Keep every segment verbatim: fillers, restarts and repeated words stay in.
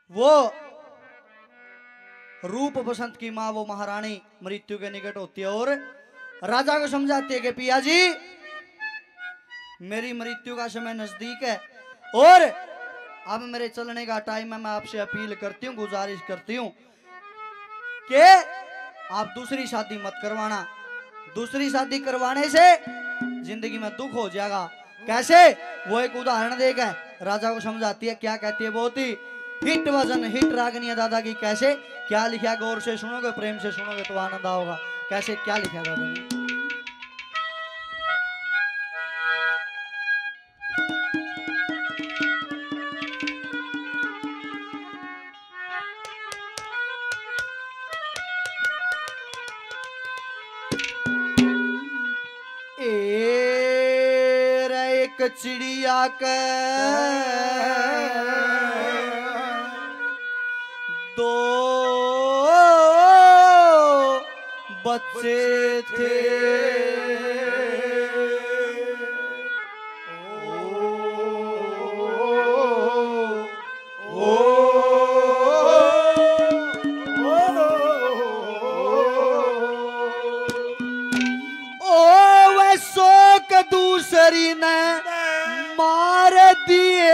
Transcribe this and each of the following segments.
वो रूप बसंत की माँ वो महारानी मृत्यु के निकट होती है और राजा को समझाती है कि पिया जी मेरी मृत्यु का समय नजदीक है और अब मेरे चलने का टाइम है। मैं आपसे अपील करती हूँ, गुजारिश करती हूँ कि आप दूसरी शादी मत करवाना। दूसरी शादी करवाने से जिंदगी में दुख हो जाएगा। कैसे? वो एक उदाहरण देकर राजा को समझाती है। क्या कहती है? बहुत ही हिट वजन हिट रागनी है दादा की। कैसे? क्या लिखा? गौर से सुनोगे, प्रेम से सुनोगे तो आनंद आओगा। कैसे? क्या लिखा दादा ने? एक चिड़िया के दो बच्चे थे। दूसरी ने मार दिए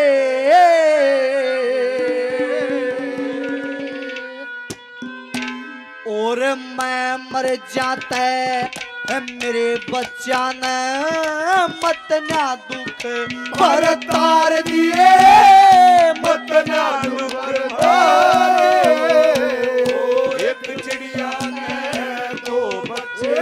और मैं मर जाता मेरे बच्चा ने मत ना दुख पर तार दिए, मत ना दुख एक चिड़िया ने दो बच्चे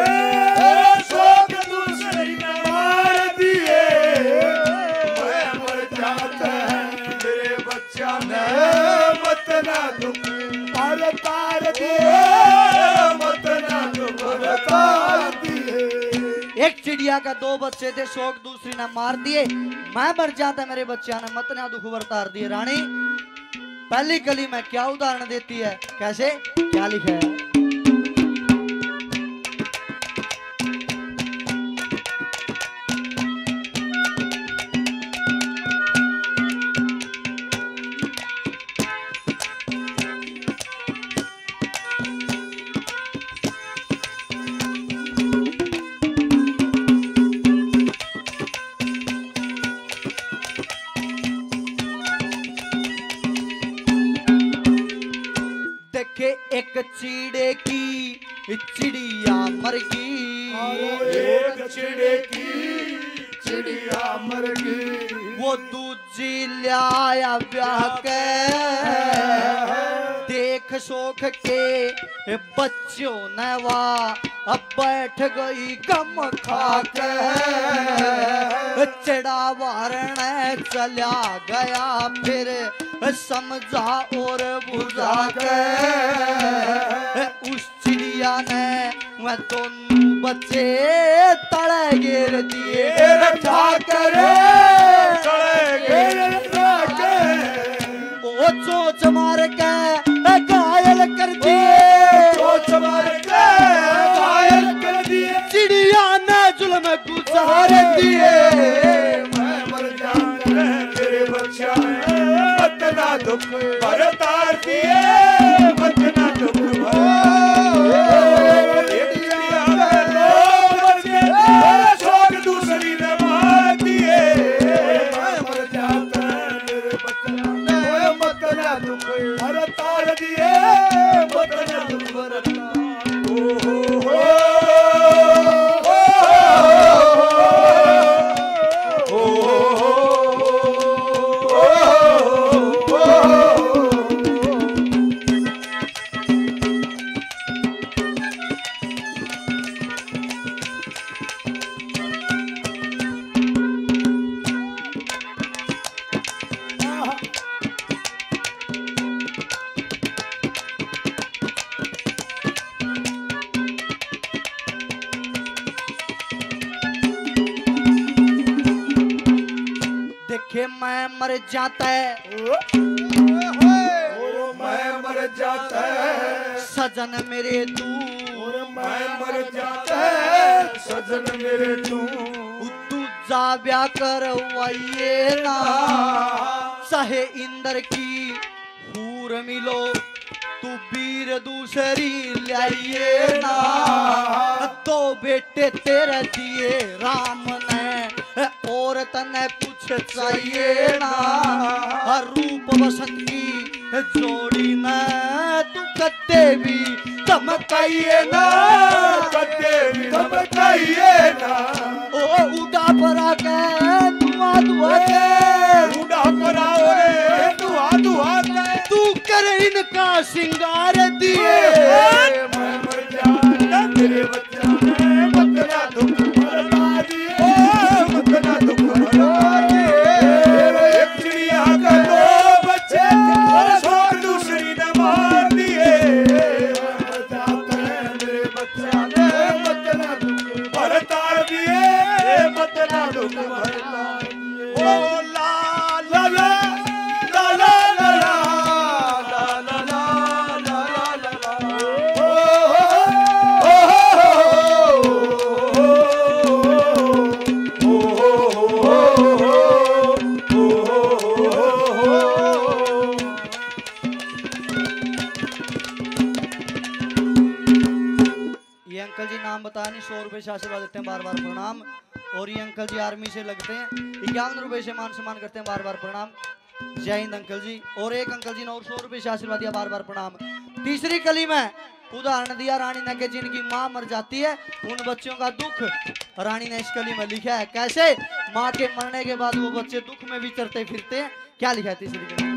एक चिड़िया का दो बच्चे थे, शौक दूसरी ने मार दिए। मैं मर जाता मेरे बच्चा ने मत ना दुख बरतार दिए। रानी पहली कली में क्या उदाहरण देती है? कैसे? क्या लिखा है? एक चिड़े की चिड़िया मर गई, एक चिड़े की चिड़िया मर गई। वो दूजी लाया ब्याह के देख शोक के बच्चों ने वाह अब बैठ गई गम खा के। चिड़ा वारण चला गया फिर समझा और बुझा के। उस चिड़िया ने वह दोनों बच्चे तड़े गिर दिए ठाकर, तड़े गिर ओ चोच मार के घायल कर दिए, चोच मार के घायल कर दिए। चिड़िया ने जुल्म गुजार दिए। मैं मर जाऊंगा तेरे बच्चा मत ना दुख बरतार दिए, मत ना दुख दूसरी ने मार दिए। मैं मर जाता तेरे बच्चा मत ना दुख बरतार दिए, मत ना दुख बरतार। ओ हो देखे मैं मर जाता है, मैं मर जाता है सजन मेरे तू, मैं मर जाता है सजन मेरे तू। तू जा ब्याह करवाइए ना चाहे इंद्र की दूर मिलो तू वीर दूसरी लाइए ना, दो बेटे तेरे दिए राम ने और तने कुछ चाहिए ना, रूप वसंत की जोड़ी में तू कत्ते भी धमकाइए ना, कत्ते भी धमकाइए ना। ओ उड़ा परा के दुआ दुआ के, उड़ा पराओ रे दुआ दुआ के, तू कर इनका सिंगार दिए। मैं मर जाना मेरे बच्चा ने मत ना दुख भरता दिए, मत ना दुख भरता दिए। एक चिड़िया का दो बच्चे और दूसरी ने मार दिए। मर जाता है मेरे बच्चा ने मत ना दुख भरता दिए, मत ना दुख भरता दिए। ओ ला ला ला ला ला ला ला ला ला ला ला ला। ये अंकल जी नाम बताया नहीं, सौ रुपए से आशीर्वाद देते हैं, बार बार प्रणाम। और ये अंकल जी आर्मी से लगते हैं, इक्यावन रुपए से मान सम्मान करते हैं, बार बार प्रणाम। जय हिंद अंकल जी। और एक अंकल जी ने और सौ रुपए से आशीर्वाद दिया, बार बार प्रणाम। तीसरी कली में उदाहरण दिया रानी ने कि जिनकी माँ मर जाती है उन बच्चों का दुख रानी ने इस कली में लिखा है। कैसे? माँ के मरने के बाद वो बच्चे दुख में विचरते फिरते हैं। क्या लिखा है तीसरी कली में?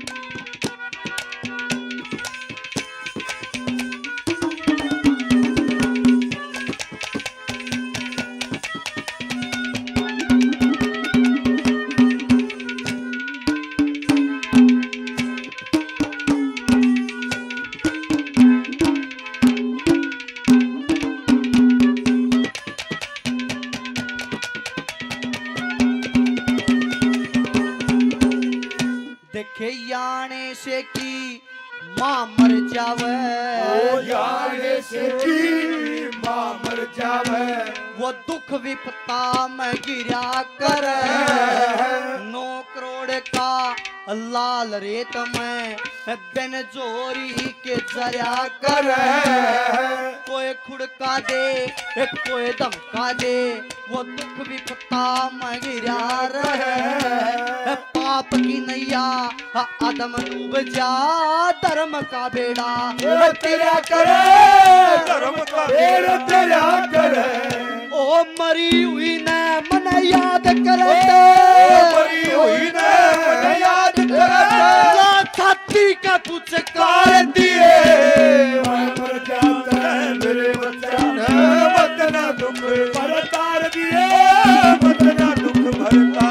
देखे याने से की माँ मर जावे, ओ याने से की माँ मर जावे, वो दुख विपता में गिरा करे। नौ करोड़ का लाल रेत में बिन जोरी के जरा करे। कोई खुड़का दे कोई धमका दे, वो दुख विपता में गिरा रहे। पाप की नैया आदम डूब जा, धर्म का बेड़ा तेरा करे, धर्म का बेड़ा तेरा करे। ओ मरी हुई ने मन याद करे, मरी हुई ने मन याद करे। छाती का कुछ कार दिए, मैं मर जाता है मेरे बच्चा ने मत ना दुख भरता दिए, मत ना दुख भरता।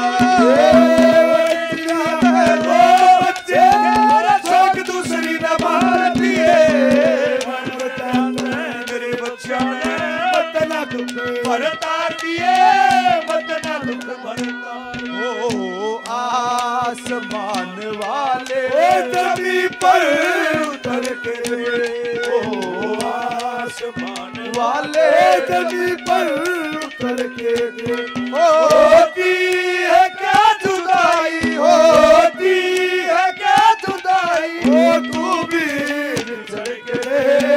दूसरी न मार दिए, मर जाता है मेरे बच्चा ने मत ना दुख भरता दिए, मत ना दुख भरता। ओ आसमान वाले जमीन पर उतर के, ओ आसमान वाले जमीन पर उतर के, होती है क्या जुदाई, होती है क्या जुदाई, ओ तू भी चढ़ के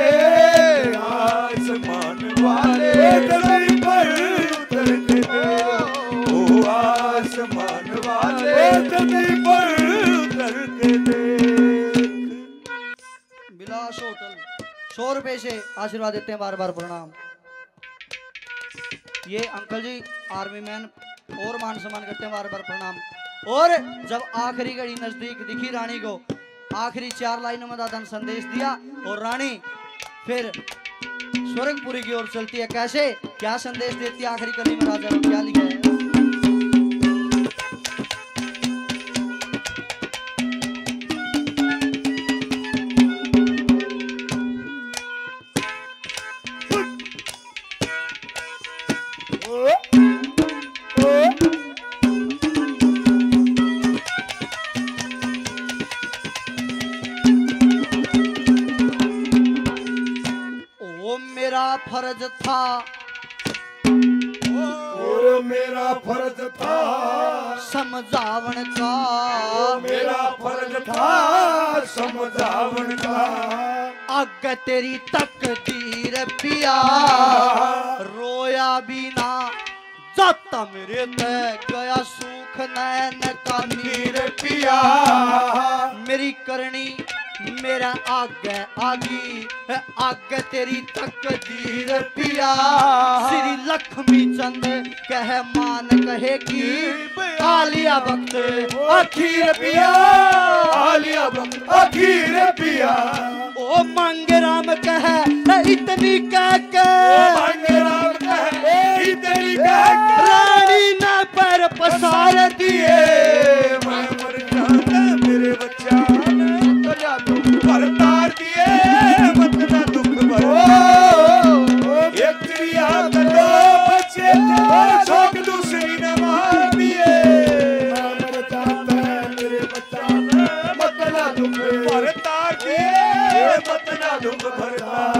आसमान वाले जमीन पर उतर के, ओ आसमान वाले जमीन पर उतर के देख। विलास होटल सौ रुपए से आशीर्वाद देते हैं, बार बार प्रणाम। ये अंकल जी आर्मी मैन और मान सम्मान करते हैं, बार बार प्रणाम। और जब आखिरी घड़ी नजदीक दिखी रानी को, आखिरी चार लाइनों में दादा ने संदेश दिया और रानी फिर स्वर्गपुरी की ओर चलती है। कैसे? क्या संदेश देती है आखिरी कली में राजा को? क्या लिखा है? फर्ज था और मेरा फर्ज था समझावन का, मेरा फर्ज था समझावन का आग तेरी तकदीर पिया रोया बिना जाता मेरे ते गया सुख नैन का नीर पिया मेरी करनी मेरा आगे आगी आगे तेरी तकदीर पिया श्री लक्ष्मी चंद कह मान कहेगी आलिया वक्त आखिर पिया आलिया वक्त आखिर पिया ओ मंगराम कह इतनी कह के मंगराम कह इतनी कह रानी ने पैर पसार दिए मैं मर जाता मेरे बच्चा तार दिए मत ना दुख भर एक चिड़िया का दो बच्चे शौक दूसरी ने मार दिए मर जाता मेरे बच्चा मत ना दुख भर तार दिए मत ना दुख भरता